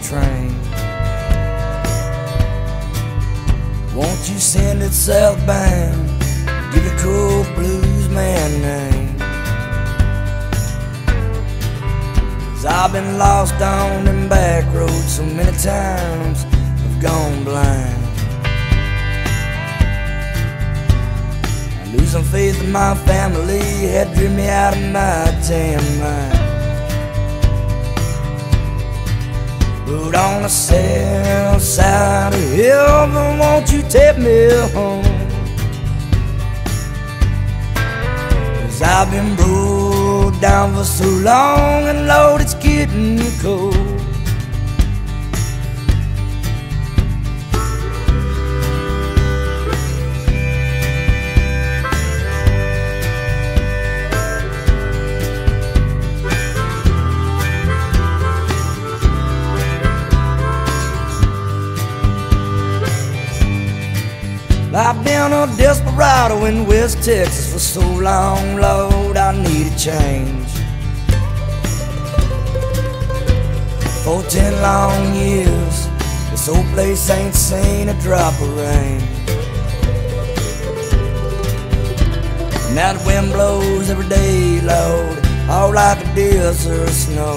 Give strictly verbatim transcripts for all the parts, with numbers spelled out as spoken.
train. Won't you send it southbound? Give the cool blues man name. 'Cause I've been lost on them back roads so many times, I've gone blind. Losing faith in my family had driven me out of my tan mind. But on the south side of heaven, won't you take me home? 'Cause I've been broke down for so long, and Lord, it's getting cold. I've been a desperado in West Texas for so long, Lord, I need a change. For ten long years, this old place ain't seen a drop of rain. And that wind blows every day, Lord, all like a desert snow.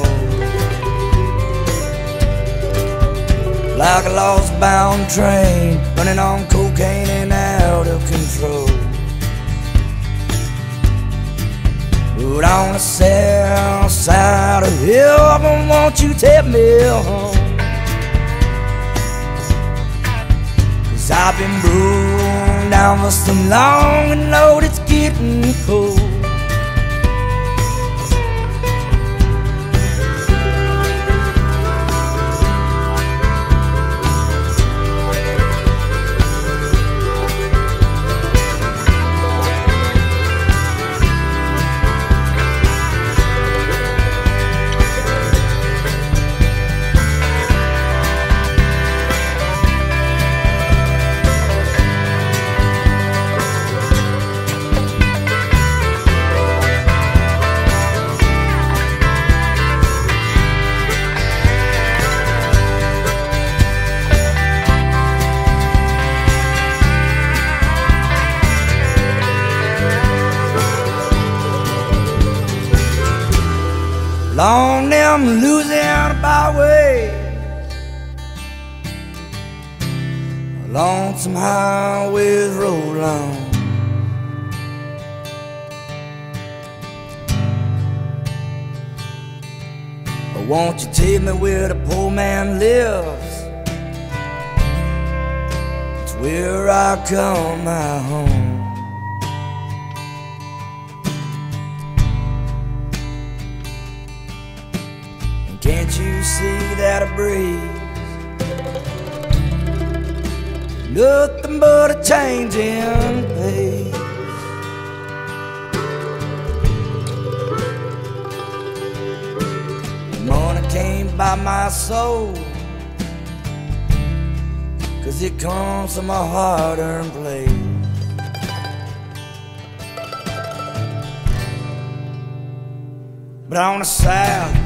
Like a lost bound train running on cocaine and out of control. But on the south side of heaven, won't you take me home? 'Cause I've been broke down for so long, and Lord, it's getting cold. Along them Louisiana byways, along some highways roll on. Or won't you take me where the poor man lives? It's where I call my home. Can't you see that a breeze? Nothing but a change in pace. The morning came by my soul, 'cause it comes from a hard-earned place. But on the south